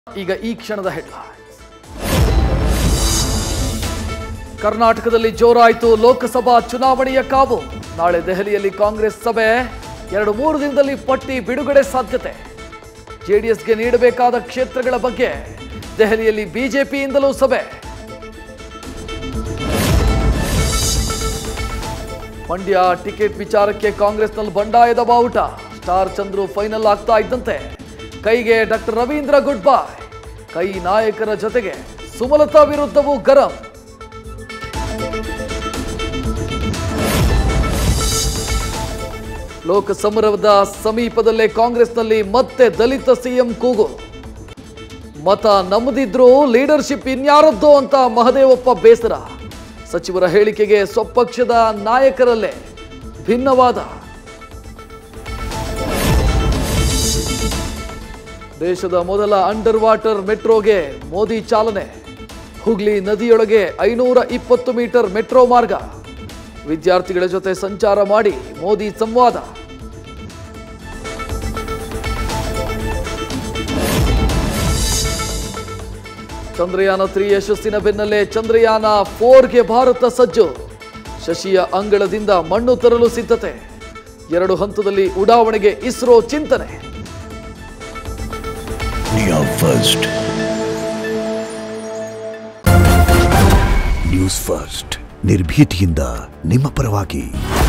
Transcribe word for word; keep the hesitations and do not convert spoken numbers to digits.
ಈಗ ಈ ಕ್ಷಣದ ಹೆಡ್ಲೈನ್ಸ್. ಕರ್ನಾಟಕದಲ್ಲಿ ಜೋರಾಯಿತು ಲೋಕಸಭಾ ಚುನಾವಣೆಯ ಕಾವು. ನಾಳೆ ದೆಹಲಿಯಲ್ಲಿ ಕಾಂಗ್ರೆಸ್ ಸಭೆ. ಎರಡು ಮೂರು ದಿನದಲ್ಲಿ ಪಟ್ಟಿ ಬಿಡುಗಡೆ ಸಾಧ್ಯತೆ. ಜೆಡಿಎಸ್ಗೆ ನೀಡಬೇಕಾದ ಕ್ಷೇತ್ರಗಳ ಬಗ್ಗೆ ದೆಹಲಿಯಲ್ಲಿ ಬಿಜೆಪಿಯಿಂದಲೂ ಸಭೆ. ಮಂಡ್ಯ ಟಿಕೆಟ್ ವಿಚಾರಕ್ಕೆ ಕಾಂಗ್ರೆಸ್ನಲ್ಲಿ ಬಂಡಾಯದ ಬಾವುಟ. ಸ್ಟಾರ್ ಚಂದ್ರು ಫೈನಲ್ ಆಗ್ತಾ ಇದ್ದಂತೆ ಕೈಗೆ ಡಾಕ್ಟರ್ ರವೀಂದ್ರ ಗುಡ್ ಬೈ. ಕೈ ನಾಯಕರ ಜೊತೆಗೆ ಸುಮಲತಾ ವಿರುದ್ಧವೂ ಗರಂ. ಲೋಕಸಮರದ ಸಮೀಪದಲ್ಲೇ ಕಾಂಗ್ರೆಸ್ನಲ್ಲಿ ಮತ್ತೆ ದಲಿತ ಸಿಎಂ ಕೂಗು. ಮತ ನಮ್ಮದಿದ್ರೂ ಲೀಡರ್ಶಿಪ್ ಇನ್ಯಾರದ್ದೋ ಅಂತ ಮಹದೇವಪ್ಪ ಬೇಸರ. ಸಚಿವರ ಹೇಳಿಕೆಗೆ ಸ್ವಪಕ್ಷದ ನಾಯಕರಲ್ಲೇ ಭಿನ್ನವಾದ. ದೇಶದ ಮೊದಲ ಅಂಡರ್ ವಾಟರ್ ಮೆಟ್ರೋಗೆ ಮೋದಿ ಚಾಲನೆ. ಹುಗ್ಲಿ ನದಿಯೊಳಗೆ ಐನೂರ ಇಪ್ಪತ್ತು ಮೀಟರ್ ಮೆಟ್ರೋ ಮಾರ್ಗ. ವಿದ್ಯಾರ್ಥಿಗಳ ಜೊತೆ ಸಂಚಾರ ಮಾಡಿ ಮೋದಿ ಸಂವಾದ. ಚಂದ್ರಯಾನ ತ್ರೀ ಯಶಸ್ಸಿನ ಬೆನ್ನಲ್ಲೇ ಚಂದ್ರಯಾನ ಫೋರ್ಗೆ ಭಾರತ ಸಜ್ಜು. ಶಶಿಯ ಅಂಗಳದಿಂದ ಮಣ್ಣು ತರಲು ಸಿದ್ಧತೆ. ಎರಡು ಹಂತದಲ್ಲಿ ಉಡಾವಣೆಗೆ ಇಸ್ರೋ ಚಿಂತನೆ. ಫಸ್ಟ್ ನ್ಯೂಸ್ ಫಸ್ಟ್ ನಿರ್ಭೀತಿಯಿಂದ ನಿಮ್ಮ ಪರವಾಗಿ.